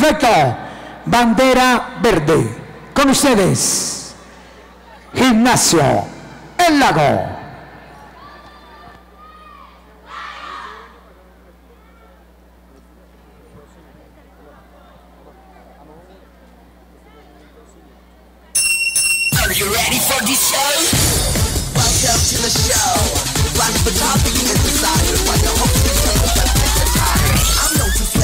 Perfecto. Bandera verde. Con ustedes, Gimnasio El Lago. Are you ready for this show? Welcome to the show. Rock the topic is decided by the host of the time. I'm known to